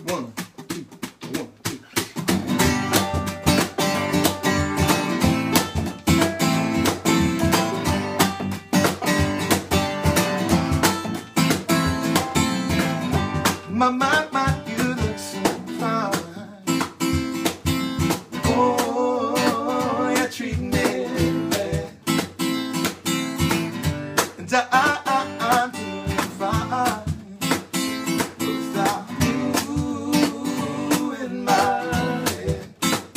1, 2, 1, 2. My, you look so fine. Oh, you treat me bad. And I'm doing fine without you in my head.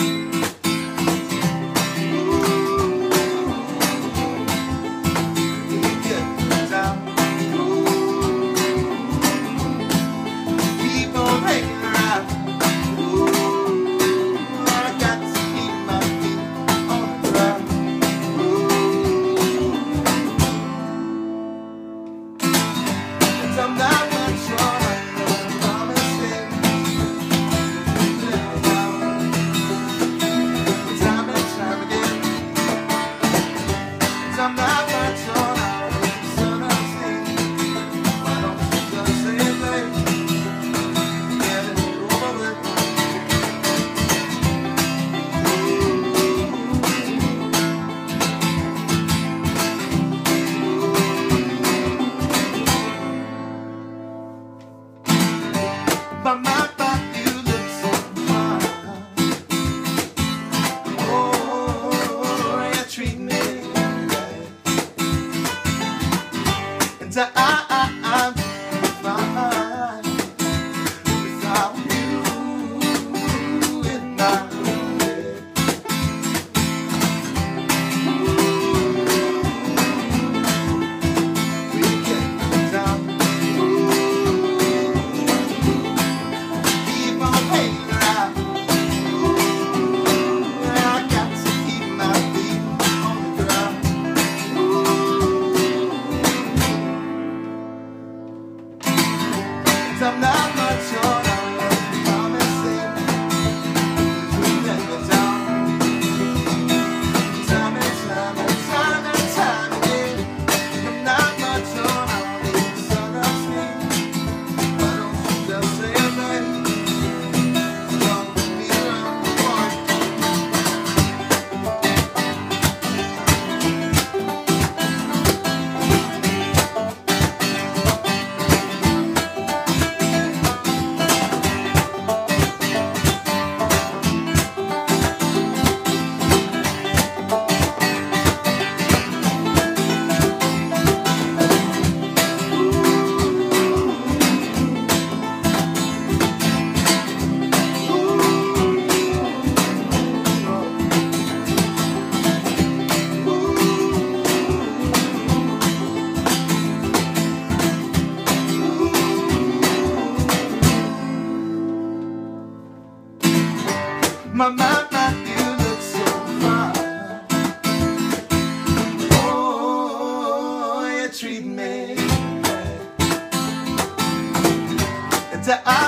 Ooh, we get down. Keep on hanging around. Ooh, I got to keep my feet on the ground. I'm not much sure I'm promising. Time and time again. I'm not much sure I'm son of sin. Why don't you just say it, babe? Get it over with. My, you look so fine. Oh, you treat me right. And I'm fine without you in my head. We get down. Keep on hanging around. Ooh, I got to keep my feet on the ground. I'm not much sure I'm promising. We let down. Time and time again. I'm not much sure I'm the son of sin. Why don't you just say it, babe? Don't be around the corner. My, you look so fine. Oh, you treat me right. And